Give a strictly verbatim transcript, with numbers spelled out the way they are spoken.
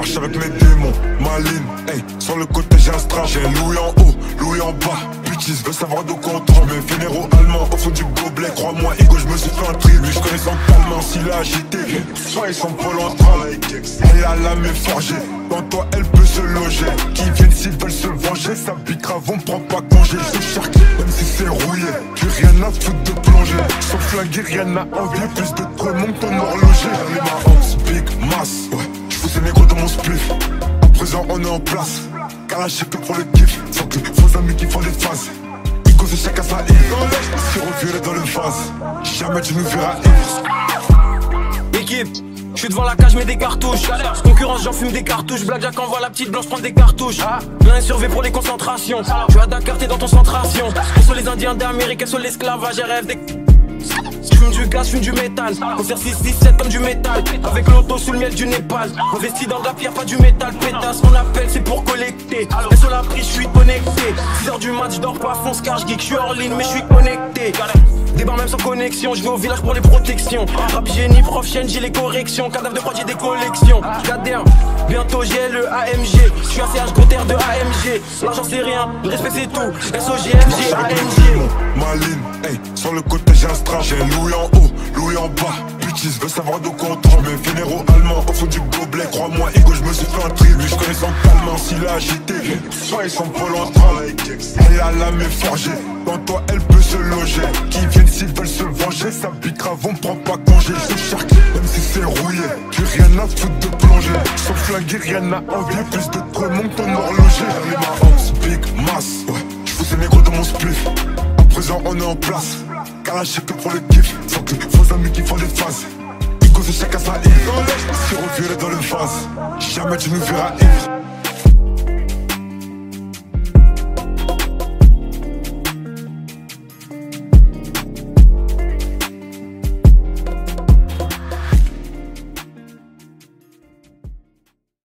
marche avec mes démons, ma ligne, hey, sur le côté j'ai un strap. J'ai Louis en haut, Louis en bas. Bitches veut savoir de quoi on tombe. Mes fénéraux allemands au fond du gobelet. Crois-moi, Hugo, je me suis fait un tri. Lui, je connais son talent, s'il a agité. Soit ils sont pôle en travail. Elle a la main forgée. Dans toi, elle peut se loger. Qui viennent s'ils veulent se venger. Ça pique grave, on prend pas congé. Je cherche, même si c'est rouillé. J'ai rien à foutre de plonger. Sans flinguer, rien à envier. Plus de trop monde ton horloger. Les marrons, big mass. Ouais, j'fous ces négros dans mon spliff. À présent, on est en place. Car j'ai que pour le kiff. Faut que vos amis qui font les phases. Hugo, c'est chacun sa île. Si reviré dans le vase. Jamais tu nous verras ivre. Équipe, je suis devant la cage, mets des cartouches. Concurrence, j'en fume des cartouches. Blackjack envoie la petite blanche prendre des cartouches. L'un est surveillé pour les concentrations. Je suis à Dakar, t'es dans ton centration. Ils sont les Indiens d'Amérique, elles sont l'esclavage. J'ai rêve des. J'fume du gaz, j'fume du métal. Concert six six sept comme du métal. Avec l'auto sous le miel du Népal. Investi dans de la pierre, pas du métal. Pétasse, mon appel c'est pour collecter. Et sur la prise, j'suis connecté. six heures du match, j'dors pas, fonce car j'geek. J'suis hors ligne, mais j'suis connecté. Débarre même sans connexion, je vais au village pour les protections. Rap génie, prof chaîne, j'ai les corrections. Cadavre de prod, j'ai des collections. J'adhère, bientôt j'ai le A M G. Je suis un C H gros terre de A M G. L'argent c'est rien, le respect c'est tout. S O G M G, A M G. Ma ligne, hey, sur le côté j'ai un strap. J'ai Louis en haut, Louis en bas. Bitches veut savoir de quoi on tombe. Mes fénéraux allemands au fond du gobelet. Crois-moi, Hugo, je me suis fait un tri. Lui, je connais son talent, s'il a agité. Soit ils sont pôle en travail. Elle a la main forgée. Dans toi, elle peut se loger. Qui viennent s'ils veulent se venger. Ça pique grave, on prend pas congé. Je cherche, même si c'est rouillé. J'ai rien à foutre de plonger. Sans flinguer, rien à envier. Plus de trop monde ton horloger. Les marrons, big mass. Ouais, j'fous ces négros dans mon spliff. À présent, on est en place. Car là, j'ai que pour le kiff. Faut que vos amis qui font les phases. Hugo, c'est chacun sa île. Si reviré dans le vase. Jamais tu nous verras ivre.